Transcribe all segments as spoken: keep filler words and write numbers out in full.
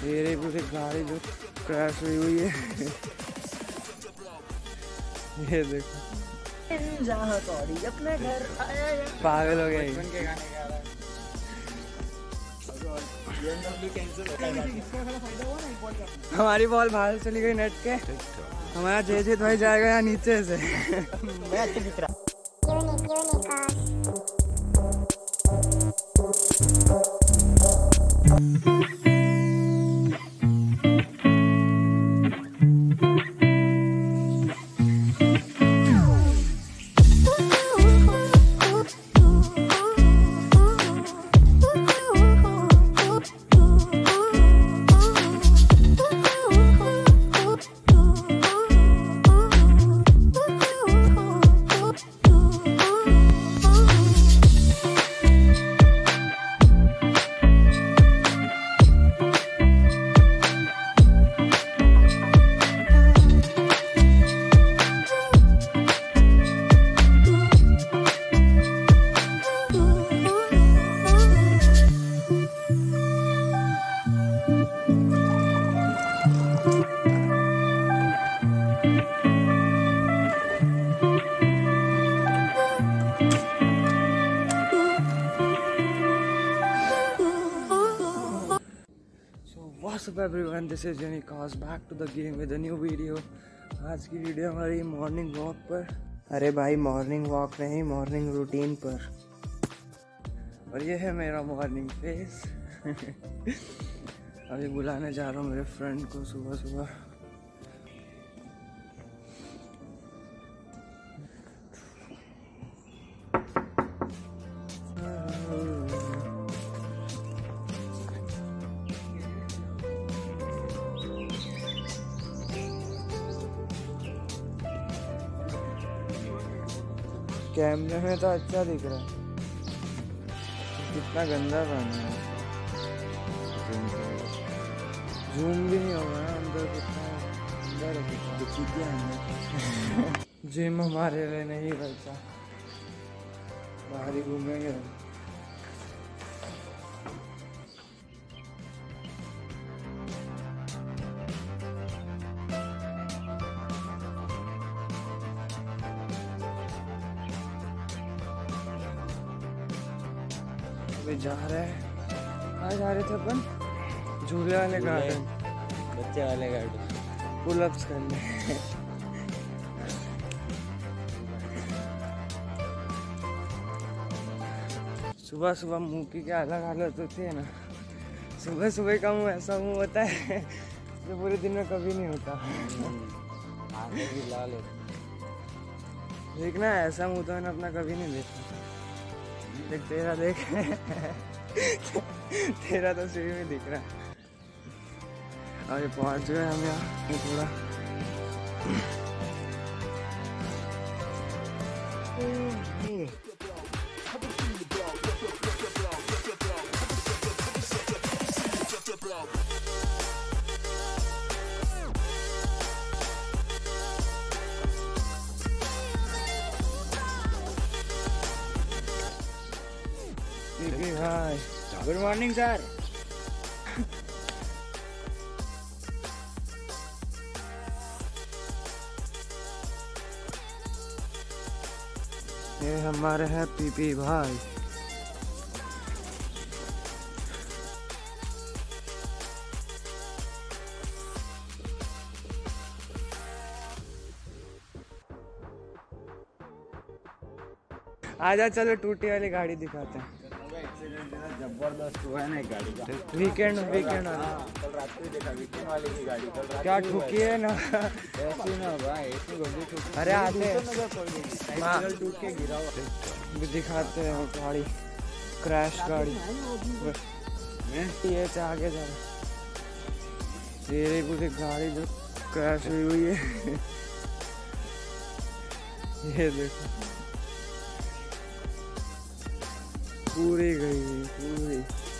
ये रही पूरी गाड़ी जो क्रैश हुई हुई है। ये देखो अपने घर आया, पागल हो गए। हमारी बॉल बाहर चली गई नेट के। हमारा जेजित भाई जाएगा यहाँ नीचे से। मैं अच्छे दिख रहा। What's up everyone, this is Unikas back to the game with a new video। आज की वीडियो हमारी मॉर्निंग वॉक पर। अरे भाई मॉर्निंग वॉक नहीं, मॉर्निंग रूटीन पर। और ये है मेरा मॉर्निंग फेस। अभी बुलाने जा रहा हूँ मेरे फ्रेंड को सुबह सुबह। कैमरे में तो अच्छा दिख रहा है, कितना गंदा पानी है। जूम भी नहीं होगा ना अंदर, कितना अंदर है। जिम हमारे लिए नहीं बचा, बाहर ही घूमेंगे। अभी जा रहे हैं, कहाँ जा रहे थे अपन? झूले वाले गार्डन, बच्चे वाले गार्डन, पुलअप्स करने। सुबह सुबह मुंह की क्या अलग हालत होती है ना। सुबह सुबह का मुंह ऐसा मुंह होता है जो पूरे दिन में कभी नहीं होता। भी लाल देखना, ऐसा मुंह तो मैंने अपना कभी नहीं देखा। देख तेरा, देख तेरा तो सीढ़ी में दिख रहा है। अरे पहुंच गए हम यहाँ थोड़ा। Hi, good morning sir. ये हमारे हैं पीपी भाई। आजा चलो टूटी वाली गाड़ी दिखाते हैं। जबरदस्त हुआ है ना एक गाड़ी का। वीकेंड वीकेंड कल रात को देखा, वीकेंड वाले की गाड़ी कल रात क्या ठुकी है ना। ऐसी ना भाई, ऐसी गंदी ठुकी। अरे आते साइकिल टूट के गिरा हुआ। दिखाते हैं गाड़ी, क्रैश गाड़ी। ये से आगे जा रहा, ये पूरी गाड़ी जो क्रैश हुई हुई है। ये देखो पूरी गई पूरी।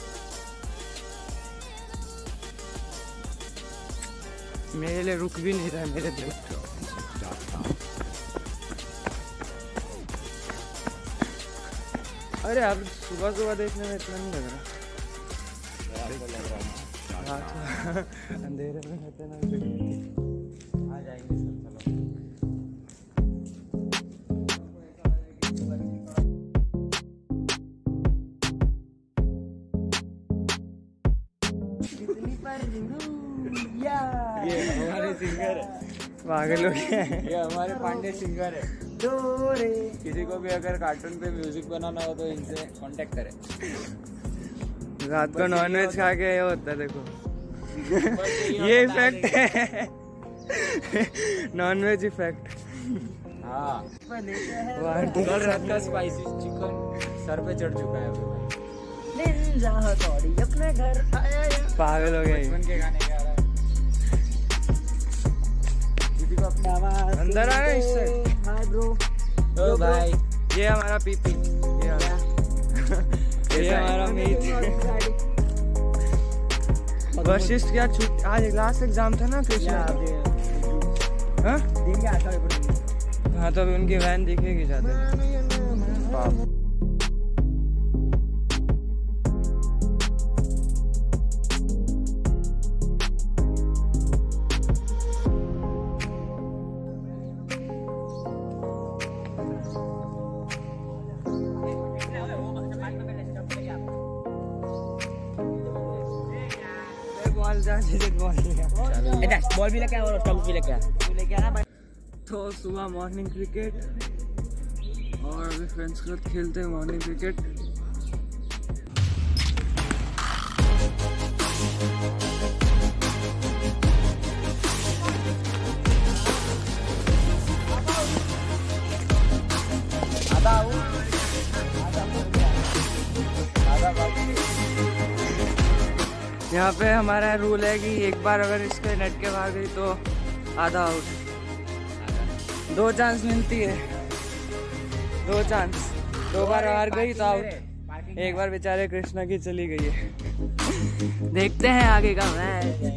मेरे लिए रुक भी नहीं रहा मेरे दिल। अरे अब सुबह सुबह देखने में इतना नहीं लग रहा। हाथ अंधेरे में रहते ना आ जाएंगे सब। चलो ये हमारे सिंगर है, पागल हो गया है। ये हमारे पांडे सिंगर है। किसी को भी अगर कार्टून पे म्यूजिक बनाना हो तो इनसे कांटेक्ट करें। रात को नॉनवेज खा के ये होता है, देखो ये इफेक्ट है, नॉनवेज इफेक्ट। हाँ कल रात का स्पाइसी चिकन सर पे चढ़ चुका है अपने घर। पागल हो गए बचपन के गाने गा रहा है। किसी को अपने आवाज अंदर आ रहा है इससे। हाय ब्रो, ओ भाई ये हमारा पीपी, ये ये हमारा मीत। वशिष्ठ क्या छुट्टी, आज लास्ट एग्जाम था ना कृष्णा। हाँ हाँ तो अभी उनकी वैन दिखेगी जाते। बॉल भी लेके और स्टंप भी लेके आना। तो सुबह मॉर्निंग क्रिकेट और अभी फ्रेंड्स के साथ खेलते हैं मॉर्निंग क्रिकेट। यहाँ पे हमारा रूल है कि एक बार अगर इसके नेट के बाहर गई तो आधा आउट। दो चांस मिलती है, दो चांस, दो बार बाहर गई तो आउट। एक बार बेचारे कृष्णा की चली गई है। देखते हैं आगे का मैच।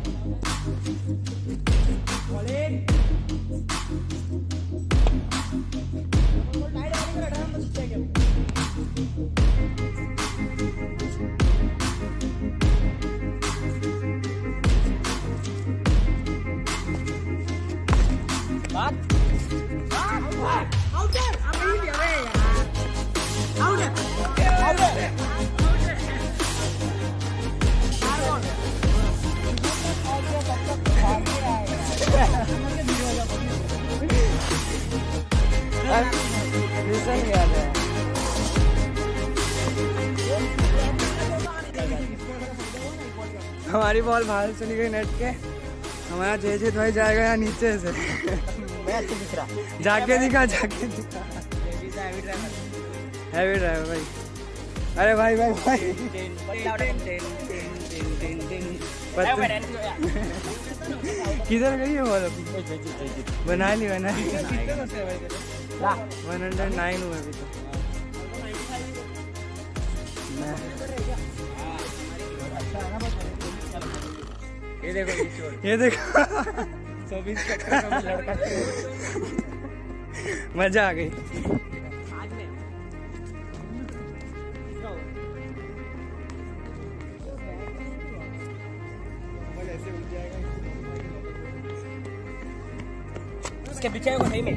हमारी बॉल बाहर चली गई नेट के। हमारा जयजीत भाई जाएगा यहाँ नीचे से। जाके दिखा, जाके दिखा। हैवी ड्राइवर भाई। अरे भाई भाई भाई किधर गई है बॉल? बना ली बना ली वन हंड्रेड नाइन हुआ अभी तो। ये देखो ये देखो लड़का मजा आ गई। इसके पीछे को सही में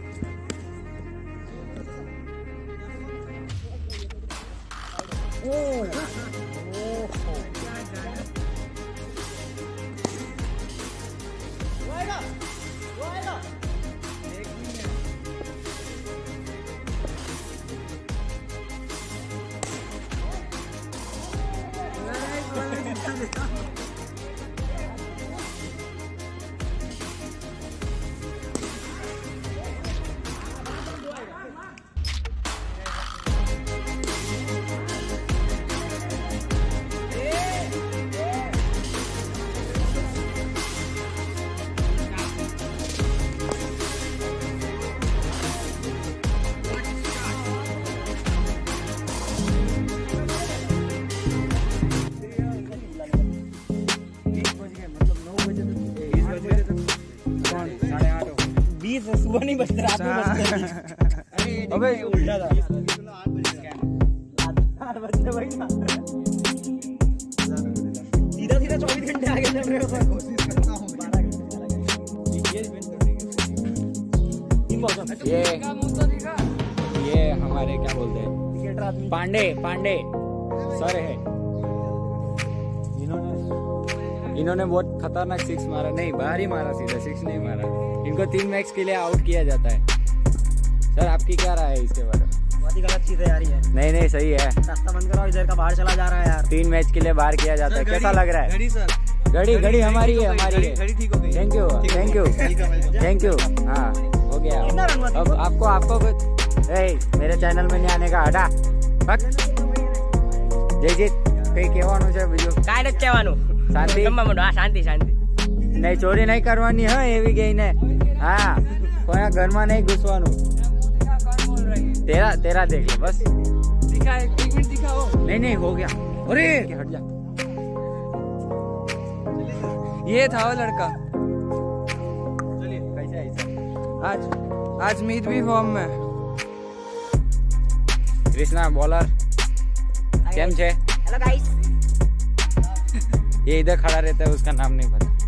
सुबह नहीं बजता, रात में बजता है। अबे उल्टा था, आठ बजते भाई सीधा सीधा सीधा चौबीस घंटे आगे चल रहे हो। कोशिश करता हूँ ये ये हमारे क्या बोलते हैं पांडे पांडे सर है। इन्होंने इन्होंने बहुत खतरनाक सिक्स मारा, नहीं बाहर ही मारा, सीधा सिक्स नहीं मारा। इनको तीन मैच के लिए आउट किया जाता है। सर आपकी क्या राय है इसके बारे में? बहुत ही गलत चीज है यार ये। नहीं नहीं सही है। रास्ता बंद करो, इधर का बाहर चला जा रहा है यार। तीन मैच के लिए बाहर किया जाता है, कैसा लग रहा है? घड़ी सर, घड़ी घड़ी हमारी है, हमारी है। घड़ी ठीक हो गई। Thank you thank you thank you. हाँ हो गया। अब आपको आपको कुछ मेरे चैनल में नहीं आने का हटा। જયજીત કઈ કહેવાનું છે બીજું? કાઈ નથી કહેવાનું, શાંતિ હા શાંતિ શાંતિ નહીં, ચોરી નહીં કરવાની હા એવી ગઈ ને। હા કોઈના ઘરમાં નહીં ઘૂસવાનું। तेरा तेरा देख लो बस। दिखा एक मिनट दिखाओ। नहीं नहीं हो गया। अरे हट जा। ये था वो लड़का। चलिए कैसा है आज आज मीत भी फॉर्म में। कृष्णा बॉलर केम छे? Hello guys. ये इधर खड़ा रहता है, उसका नाम नहीं पता।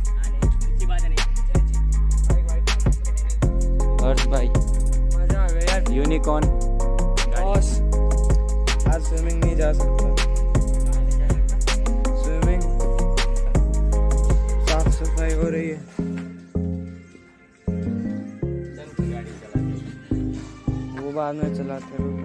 हर्ष भाई मजा आ गया यार। यूनिकॉर्न बॉस आज स्विमिंग नहीं जा सकता। स्विमिंग साफ सफाई हो रही है। वो बाद में चलाते रुको।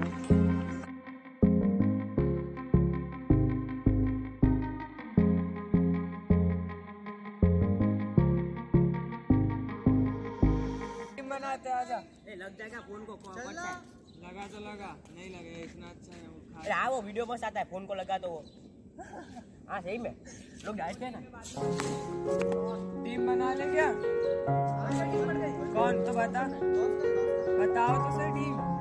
बनाते आजा। ए लग जाएगा फोन को। लगा तो लगा, नहीं लगा इतना अच्छा है वो खा। अरे हाँ वो वीडियो बस आता है, फोन को लगा तो वो। हाँ सही में लोग डालते हैं ना। टीम बना ले क्या? कौन तो बता, बताओ तो सही टीम।